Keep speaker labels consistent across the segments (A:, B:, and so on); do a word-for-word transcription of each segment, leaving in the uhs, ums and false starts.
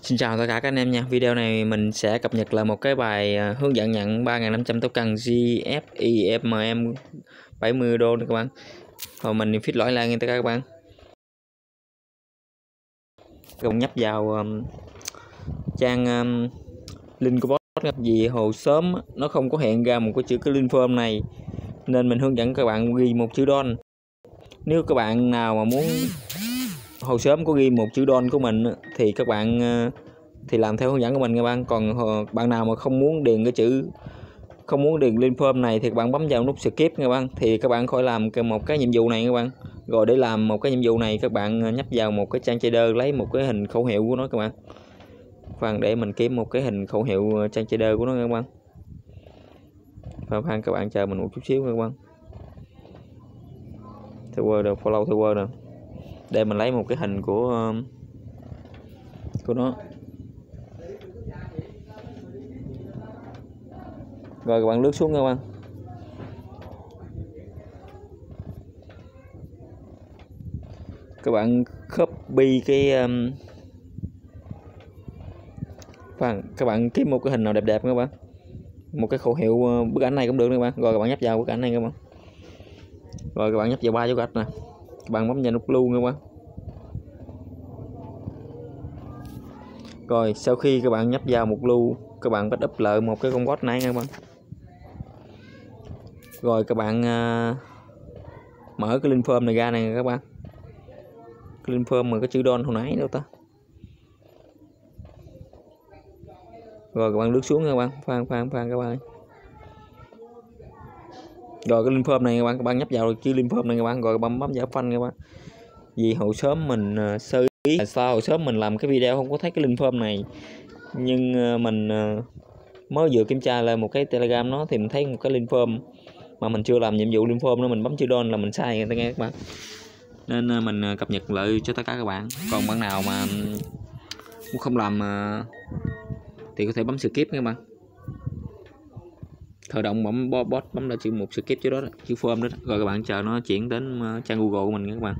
A: Xin chào tất cả các anh em nha. Video này mình sẽ cập nhật lại một cái bài hướng dẫn nhận ba nghìn năm trăm token giê ép i ép em em bảy mươi đô nữa các bạn. Rồi mình fit lỗi lại nghe tất cả các bạn. Các bạn nhấp vào um, trang um, link của bot vì hồi sớm nó không có hiện ra một cái chữ cái link form này, nên mình hướng dẫn các bạn ghi một chữ don. Nếu các bạn nào mà muốn hồi sớm có ghi một chữ don của mình thì các bạn uh, thì làm theo hướng dẫn của mình các bạn. Còn bạn nào mà không muốn điền cái chữ không muốn điền link form này thì các bạn bấm vào nút skip các bạn, thì các bạn khỏi làm một cái nhiệm vụ này các bạn. Rồi để làm một cái nhiệm vụ này các bạn nhấp vào một cái trang trader, lấy một cái hình khẩu hiệu của nó các bạn. Khoan để mình kiếm một cái hình khẩu hiệu trang trader của nó các bạn. Và khoan các bạn chờ mình một chút xíu các bạn. Theo word được, follow theo word nè. Để mình lấy một cái hình của của nó. Rồi các bạn lướt xuống các bạn. Các bạn copy cái um... Khoan, các bạn kiếm một cái hình nào đẹp đẹp các bạn. Một cái khẩu hiệu bức ảnh này cũng được các bạn. Rồi các bạn nhấp vào bức ảnh này các bạn. Rồi các bạn nhấp vào ba dấu gạch nè. Các bạn bấm vào nút lưu các bạn. Rồi sau khi các bạn nhấp vào một lưu, các bạn bắt up lại một cái con bot này các bạn. Rồi các bạn uh, mở cái link form này ra này các bạn. Cái link form mà cái chữ don hồi nãy đâu ta. Rồi các bạn lướt xuống các bạn, khoan khoan khoan các bạn. Rồi cái link form này các bạn, các bạn nhấp vào chữ link form này các bạn, rồi các bạn bấm vào phanh các bạn. Vì hồi sớm mình uh, sơ ý sao hồi sớm mình làm cái video không có thấy cái link form này, nhưng uh, mình uh, mới vừa kiểm tra lại một cái Telegram nó thì mình thấy một cái link form mà mình chưa làm nhiệm vụ link form nữa, mình bấm chữ don là mình sai người ta nghe các bạn. Nên uh, mình uh, cập nhật lại cho tất cả các bạn. Còn bạn nào mà cũng không làm uh, thì có thể bấm skip các bạn. Khởi động bấm bot bấm là chữ một skip chứ đó, đó chữ form đó, đó. Rồi các bạn chờ nó chuyển đến uh, trang Google của mình các bạn.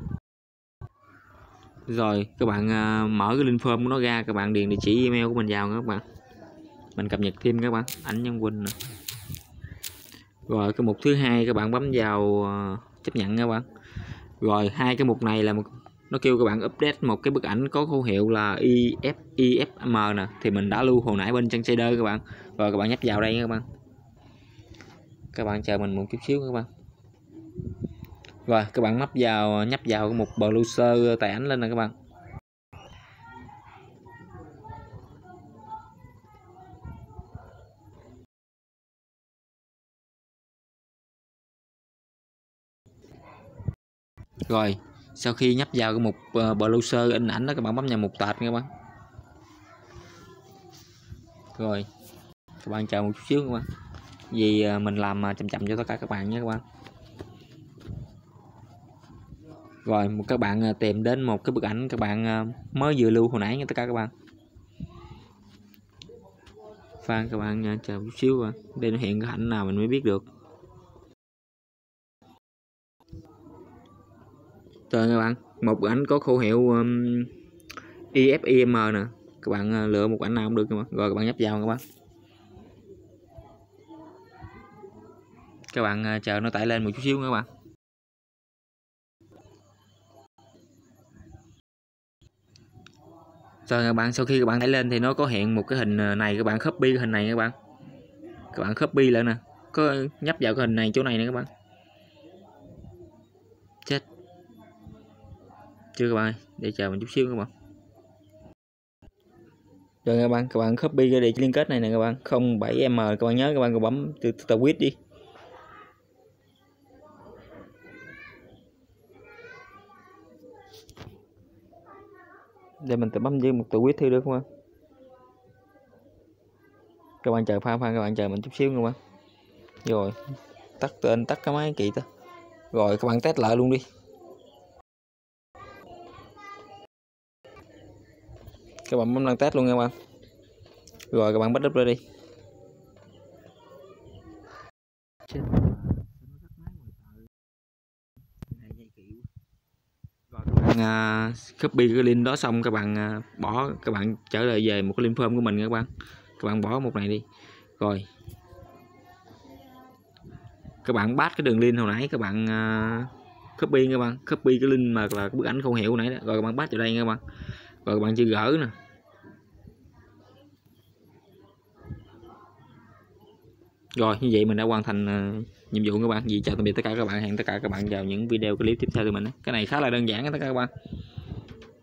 A: Rồi các bạn uh, mở cái link form của nó ra, các bạn điền địa chỉ email của mình vào các bạn. Mình cập nhật thêm các bạn, ảnh Nhân Quỳnh nè. Rồi cái mục thứ hai các bạn bấm vào uh, chấp nhận các bạn. Rồi hai cái mục này là một, nó kêu các bạn update một cái bức ảnh có khẩu hiệu là i ép i ép em nè, thì mình đã lưu hồi nãy bên trang shader các bạn. Rồi các bạn nhấp vào đây các bạn. Các bạn chờ mình một chút xíu các bạn. Rồi các bạn nhấp vào nhấp vào một browser tải ảnh lên nè các bạn. Rồi sau khi nhấp vào cái mục uh, browser in ảnh đó, các bạn bấm vào mục tạch các bạn. Rồi các bạn chờ một chút xíu các bạn, vì uh, mình làm uh, chậm chậm cho tất cả các bạn nhé các bạn. Rồi một các bạn uh, tìm đến một cái bức ảnh các bạn uh, mới vừa lưu hồi nãy nha tất cả các bạn. Phan các bạn uh, chờ một chút xíu uh, để nó hiện cái ảnh nào mình mới biết được. Rồi các bạn, một bức ảnh có khẩu hiệu um, i ép i em nè, các bạn uh, lựa một ảnh nào cũng được các bạn. Rồi các bạn nhấp vào các bạn. Các bạn uh, chờ nó tải lên một chút xíu các bạn. Rồi các bạn, sau khi các bạn tải lên thì nó có hiện một cái hình này, các bạn copy cái hình này các bạn. Các bạn copy lại nè, có nhấp vào cái hình này chỗ này nè các bạn. Chết chưa các bạn, để chờ mình chút xíu các bạn. Rồi các bạn, các bạn copy cái địa chỉ liên kết này nè các bạn, không bảy em các bạn nhớ các bạn, còn bấm từ từ quýt đi. Để mình tự bấm với một từ quýt thư được không ạ? Các bạn chờ pha pha các bạn chờ mình chút xíu các bạn. Rồi tắt tên, tắt cái máy kỳ ta. Rồi các bạn test lại luôn đi. Các bạn bấm đăng test luôn nha các bạn. Rồi các bạn bắt up ra đi. Rồi các bạn copy cái link đó xong các bạn bỏ, các bạn trở lại về một cái link form của mình các bạn. Các bạn bỏ một này đi. Rồi các bạn bắt cái đường link hồi nãy các bạn uh, copy các bạn, copy cái link mà là cái bức ảnh khẩu hiệu nãy đó. Rồi các bạn bắt vào đây các bạn. Rồi các bạn chưa gỡ nè. Rồi như vậy mình đã hoàn thành uh, nhiệm vụ các bạn. Vì chào tạm biệt tất cả các bạn, hẹn tất cả các bạn vào những video clip tiếp theo từ mình. Cái này khá là đơn giản tất cả các bạn.